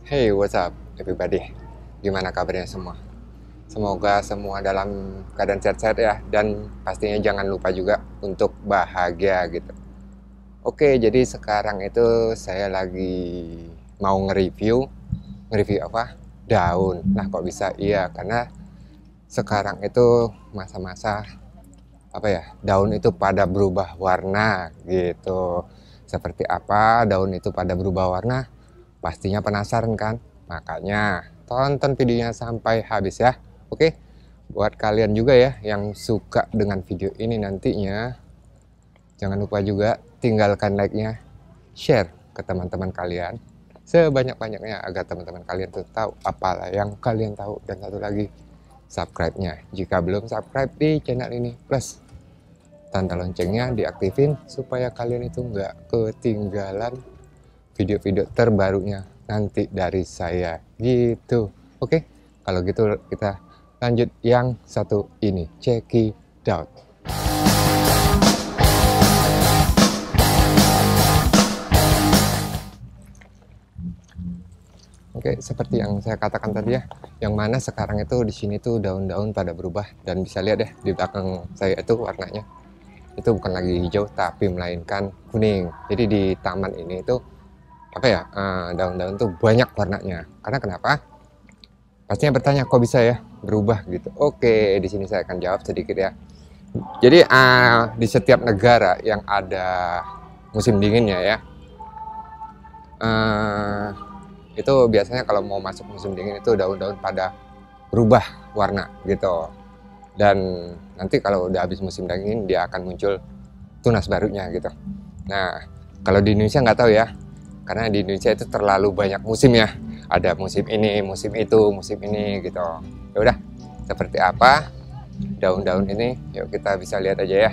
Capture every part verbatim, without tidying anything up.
Hey, what's up everybody? Gimana kabarnya semua? Semoga semua dalam keadaan sehat-sehat ya. Dan pastinya jangan lupa juga untuk bahagia gitu. Oke, jadi sekarang itu saya lagi mau nge-review. Nge-review apa? Daun. Nah, kok bisa? Iya, karena sekarang itu masa-masa apa ya? Daun itu pada berubah warna gitu. Seperti apa daun itu pada berubah warna? Pastinya penasaran kan? Makanya tonton videonya sampai habis ya. Oke, buat kalian juga ya yang suka dengan video ini nantinya, jangan lupa juga tinggalkan like-nya, share ke teman-teman kalian sebanyak-banyaknya agar teman-teman kalian tuh tahu apalah yang kalian tahu. Dan satu lagi, subscribe-nya jika belum subscribe di channel ini, plus tanda loncengnya diaktifin supaya kalian itu nggak ketinggalan video-video terbarunya nanti dari saya gitu. Oke, kalau gitu kita lanjut yang satu ini, check it out. Oke, seperti yang saya katakan tadi ya, yang mana sekarang itu di sini tuh daun-daun pada berubah, dan bisa lihat deh di belakang saya itu warnanya itu bukan lagi hijau tapi melainkan kuning. Jadi di taman ini itu apa ya, daun-daun uh, tuh banyak warnanya. Karena kenapa? Pastinya bertanya kok bisa ya berubah gitu. Oke, di sini saya akan jawab sedikit ya. Jadi uh, di setiap negara yang ada musim dinginnya ya, uh, itu biasanya kalau mau masuk musim dingin itu daun-daun pada berubah warna gitu. Dan nanti kalau udah habis musim dingin dia akan muncul tunas barunya gitu. Nah, kalau di Indonesia nggak tahu ya, karena di Indonesia itu terlalu banyak musim ya. Ada musim ini, musim itu, musim ini gitu. Ya udah, seperti apa daun-daun ini? Yuk kita bisa lihat aja ya.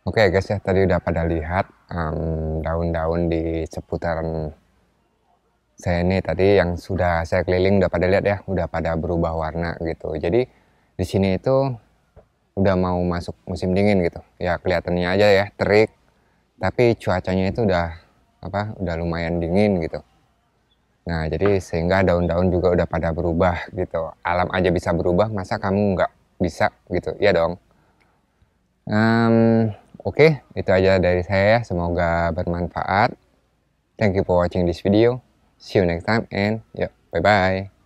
Oke okay guys ya, tadi udah pada lihat um, daun-daun di seputaran saya ini tadi yang sudah saya keliling udah pada lihat ya, udah pada berubah warna gitu. Jadi di sini itu udah mau masuk musim dingin gitu. Ya kelihatannya aja ya terik, tapi cuacanya itu udah apa? Udah lumayan dingin gitu. Nah, jadi sehingga daun-daun juga udah pada berubah gitu. Alam aja bisa berubah, masa kamu nggak bisa gitu? Iya dong. Um, Oke, okay, itu aja dari saya. Semoga bermanfaat. Thank you for watching this video. See you next time and yuk, bye-bye.